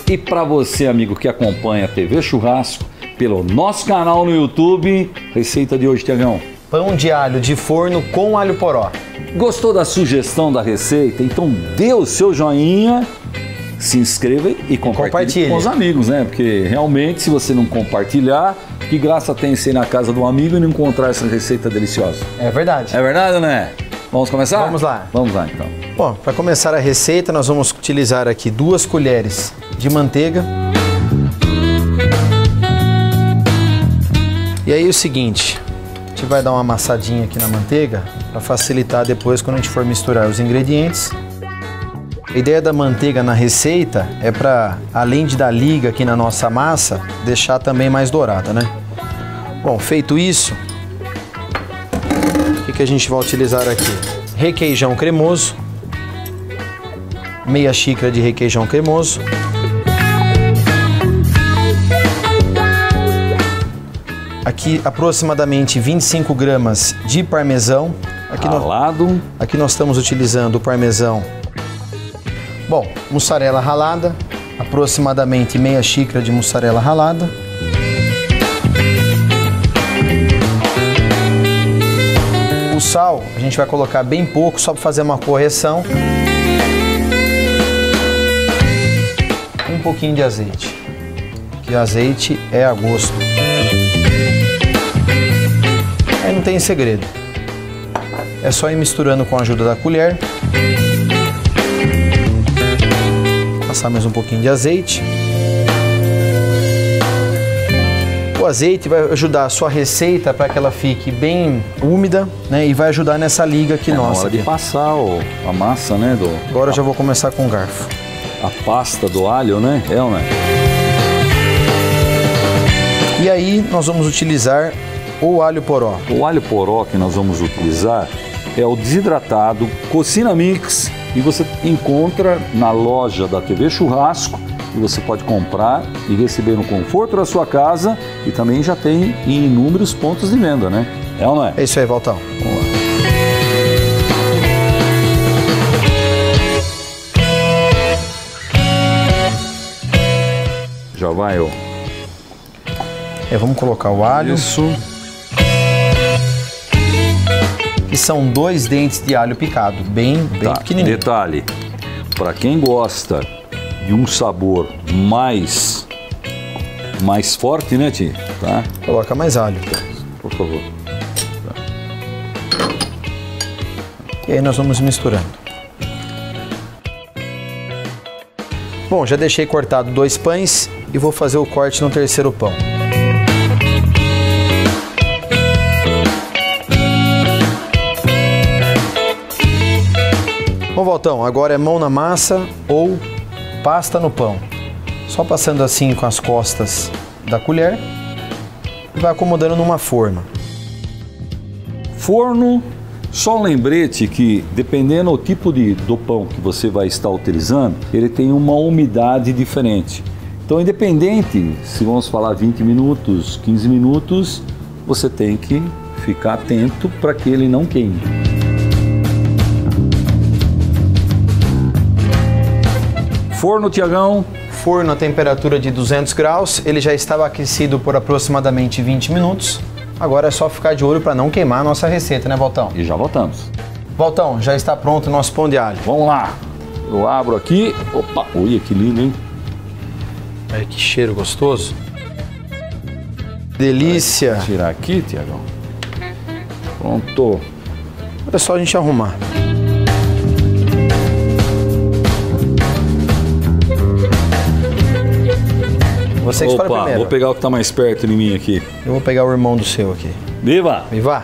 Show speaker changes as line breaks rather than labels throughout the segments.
E para você, amigo, que acompanha a TV Churrasco, pelo nosso canal no YouTube, receita de hoje, Tiagão.
Pão de alho de forno com alho poró.
Gostou da sugestão da receita? Então dê o seu joinha, se inscreva e compartilhe com os amigos, né? Porque realmente, se você não compartilhar, que graça tem ser na casa do amigo e não encontrar essa receita deliciosa?
É verdade.
É verdade, né? Vamos começar?
Vamos lá.
Vamos lá, então.
Bom, para começar a receita, nós vamos utilizar aqui 2 colheres de manteiga. E aí o seguinte, a gente vai dar uma amassadinha aqui na manteiga para facilitar depois quando a gente for misturar os ingredientes. A ideia da manteiga na receita é para, além de dar liga aqui na nossa massa, deixar também mais dourada, né? Bom, feito isso, o que a gente vai utilizar aqui? Requeijão cremoso, meia xícara de requeijão cremoso. Aqui aproximadamente 25 gramas de parmesão.
Ralado.
Aqui nós estamos utilizando o parmesão. Bom, mussarela ralada, aproximadamente meia xícara de mussarela ralada. O sal a gente vai colocar bem pouco, só para fazer uma correção. Um pouquinho de azeite, que azeite é a gosto. Aí não tem segredo, é só ir misturando com a ajuda da colher. Passar mais um pouquinho de azeite. O azeite vai ajudar a sua receita para que ela fique bem úmida, né? E vai ajudar nessa liga aqui nossa.
Na hora de passar a massa, né?
Agora eu já vou começar com o garfo.
A pasta do alho, né? É, né?
E aí nós vamos utilizar o alho poró.
O alho poró que nós vamos utilizar é o desidratado Cocina Mix, e você encontra na loja da TV Churrasco, e você pode comprar e receber no conforto da sua casa, e também já tem em inúmeros pontos de venda, né? É ou não é?
É isso aí, Valtão. Vamos lá.
Já vai, ó.
Vamos colocar o alho.
Isso.
Que são 2 dentes de alho picado, bem pequenininho.
Detalhe, para quem gosta de um sabor mais forte, né, Ti? Tá?
Coloca mais alho.
Por favor.
E aí nós vamos misturando. Bom, já deixei cortado 2 pães e vou fazer o corte no terceiro pão. Bom, Valtão, agora é mão na massa ou pasta no pão. Só passando assim com as costas da colher e vai acomodando numa forma.
Forno, só um lembrete que dependendo do tipo do pão que você vai estar utilizando, ele tem uma umidade diferente. Então, independente se vamos falar 20 minutos, 15 minutos, você tem que ficar atento para que ele não queime. Forno, Tiagão.
Forno a temperatura de 200 graus, ele já estava aquecido por aproximadamente 20 minutos. Agora é só ficar de olho para não queimar a nossa receita, né, Valtão?
E já voltamos.
Valtão, já está pronto o nosso pão de alho.
Vamos lá. Eu abro aqui. Opa, olha que lindo, hein?
Olha que cheiro gostoso. Delícia.
Vou tirar aqui, Tiagão. Pronto.
É só a gente arrumar. Você que escolhe primeiro.
Vou pegar o que está mais perto de mim aqui.
Eu vou pegar o irmão do seu aqui.
Viva!
Viva!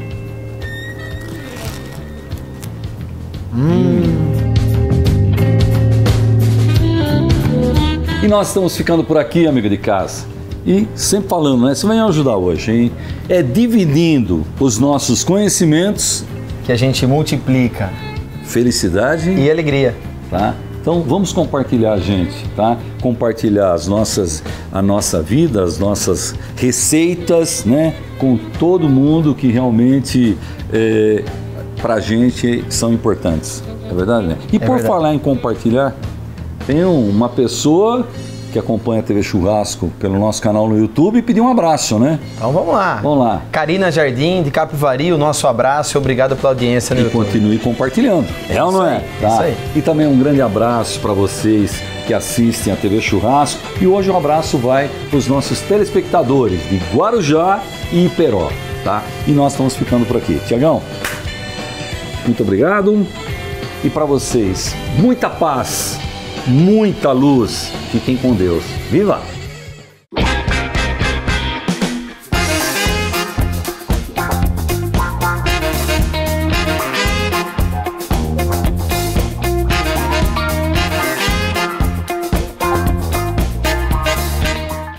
E nós estamos ficando por aqui, amigo de casa. E sempre falando, né? Você vai me ajudar hoje, hein? É dividindo os nossos conhecimentos
que a gente multiplica
felicidade
e alegria,
tá? Então vamos compartilhar, gente, tá? Compartilhar a nossa vida, as nossas receitas, né? Com todo mundo que realmente pra gente são importantes. É verdade, né? E por falar em compartilhar, tem uma pessoa que acompanha a TV Churrasco pelo nosso canal no YouTube e pedir um abraço, né?
Então vamos lá.
Vamos lá.
Karina Jardim, de Capivari, o nosso abraço e obrigado pela audiência no
E
YouTube.
continue compartilhando. É ou não é? Tá.
Isso aí.
E também um grande abraço para vocês que assistem a TV Churrasco. E hoje um abraço vai para os nossos telespectadores de Guarujá e Iperó, tá? E nós estamos ficando por aqui. Tiagão, muito obrigado. E para vocês, muita paz, muita luz. Fiquem com Deus. Viva!